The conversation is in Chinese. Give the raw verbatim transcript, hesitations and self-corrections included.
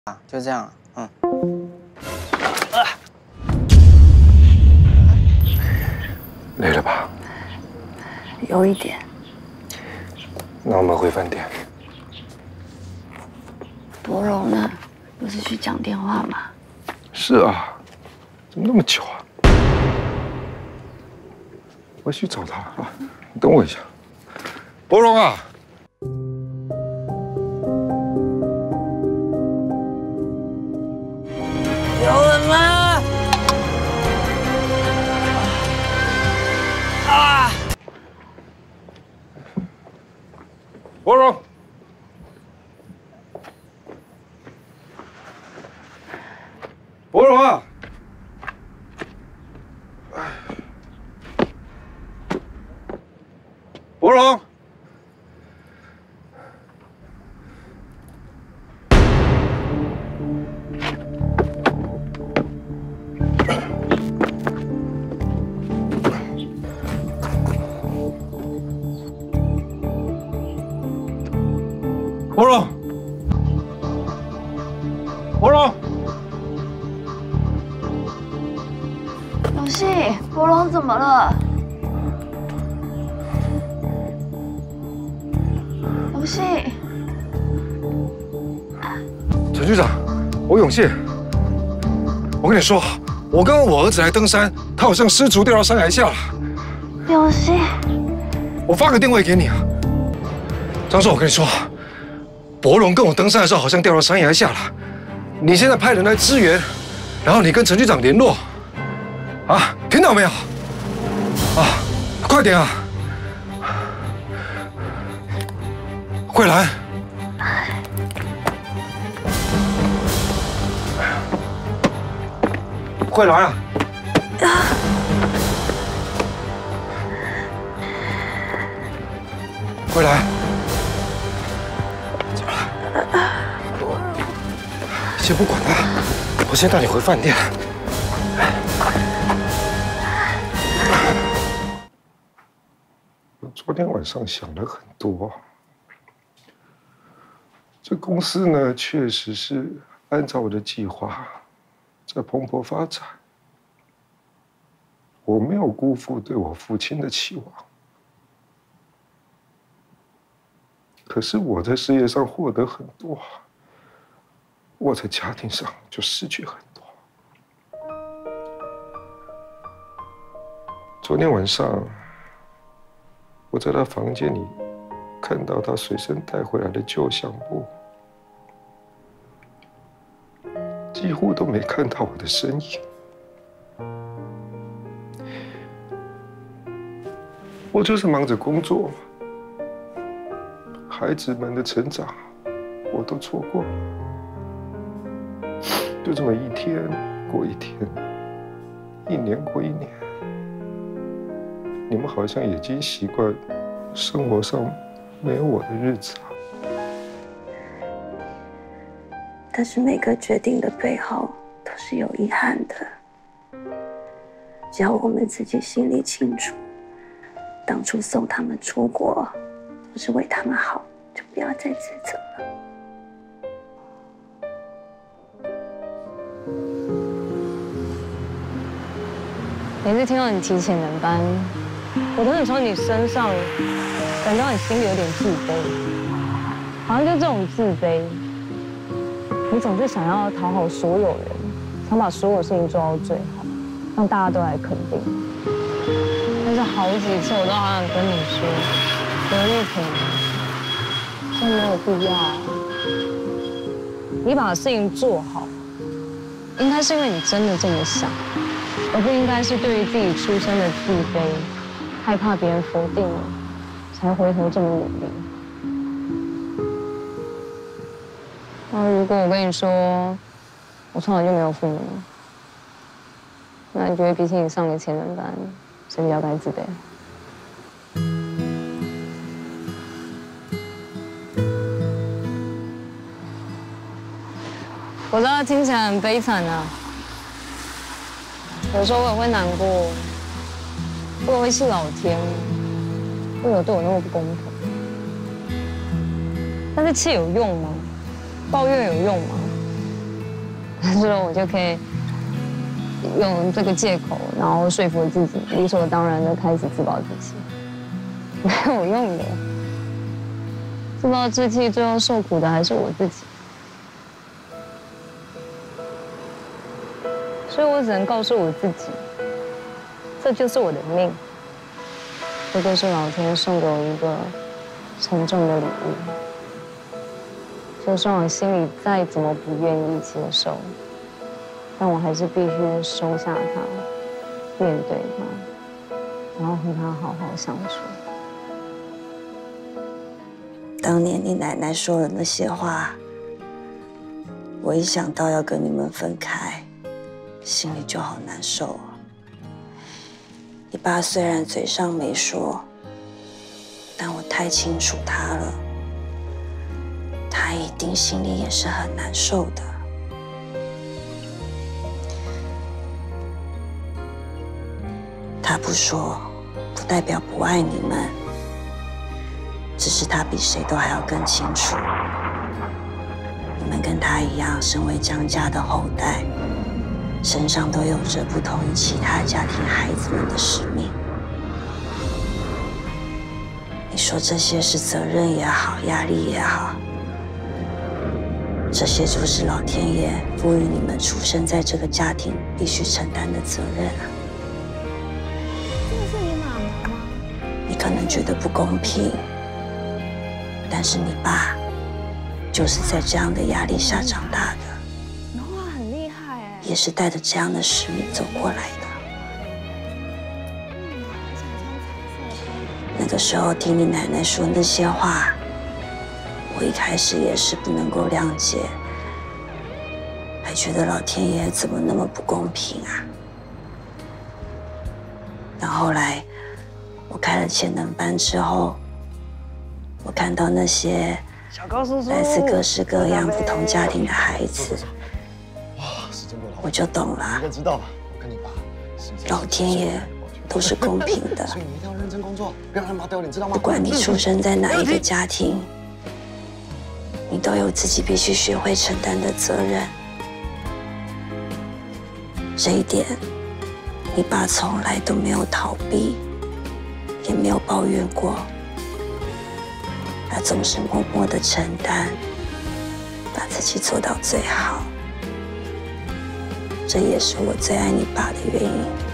啊，就这样，嗯。 累了吧？ 有一点。 那我们回饭店。 博荣呢？不是去讲电话吗？ 是啊，怎么那么久啊？我去找他啊，你等我一下。博荣啊！ 有人吗？啊！ 博荣，博荣啊！博荣。 博荣，博荣， 永信，博荣怎么了？永信， 陈局长，我永信。我跟你说，我刚刚我儿子来登山，他好像失足掉到山崖下了。 永信， 我发个电话给你啊，张硕，我跟你说。 博荣跟我登山的时候，好像掉到山崖下了。你现在派人来支援，然后你跟陈局长联络，啊，听到没有？啊，快点啊！慧兰，慧兰啊！慧兰。 先不管他，我先带你回饭店。我昨天晚上想了很多，这公司呢，确实是按照我的计划在蓬勃发展，我没有辜负对我父亲的期望。可是我在事业上获得很多。 我在家庭上就失去很多。昨天晚上，我在他房间里看到他随身带回来的旧相簿，几乎都没看到我的身影。我就是忙着工作，孩子们的成长我都错过了。 就这么一天过一天，一年过一年，你们好像已经习惯生活上没有我的日子啊。 但是每个决定的背后都是有遗憾的。只要我们自己心里清楚，当初送他们出国都是为他们好，就不要再自责了。 每次听到你提前人班，我都能从你身上感到你心里有点自卑，好像就这种自卑，你总是想要讨好所有人，想把所有事情做到最好，让大家都来肯定。但是好几次我都好想跟你说，何玉萍，真没有必要啊。你把事情做好，应该是因为你真的这么想。 而不应该是对于自己出身的自卑，害怕别人否定你，才回头这么努力。那如果我跟你说，我从来就没有父母，那你觉得比起你上个前人班，谁比较该自卑？我知道听起来很悲惨啊。 有时候我也会难过，我也会气老天，为什么对我那么不公平？但是气有用吗？抱怨有用吗？ 所以我就可以用这个借口，然后说服自己，理所当然的开始自暴自弃，没有用的。自暴自弃，最后受苦的还是我自己。所以我只能告诉我自己，这就是我的命，这就是老天送给我一个沉重的礼物。就算我心里再怎么不愿意接受，但我还是必须收下它，面对它，然后和它好好相处。 当年你奶奶说的那些话，我一想到要跟你们分开，心里就好难受啊。你爸虽然嘴上没说，但我太清楚他了，他一定心里也是很难受的。他不说，不代表不爱你们，只是他比谁都还要更清楚，你们跟他一样，身为江家的后代，身上都有着不同于其他家庭孩子们的使命。你说这些是责任也好，压力也好，这些就是老天爷赋予你们出生在这个家庭必须承担的责任啊。 这个是你妈妈吗？ 你可能觉得不公平，但是你爸就是在这样的压力下长大的。 你画很厉害哎， 也是带着这样的使命走过来的。那个时候听你奶奶说那些话，我一开始也是不能够谅解，还觉得老天爷怎么那么不公平啊。但后来我开了潜能班之后，我看到那些来自各式各样不同家庭的孩子，我就懂了。 应该知道吧？我跟你爸， 老天爷都是公平的， 所以你一定要认真工作，不要让妈丢脸，知道吗？ 不管你出生在哪一个家庭，你都有自己必须学会承担的责任。这一点，你爸从来都没有逃避，也没有抱怨过。他总是默默的承担，把自己做到最好。这也是我最爱你爸的原因。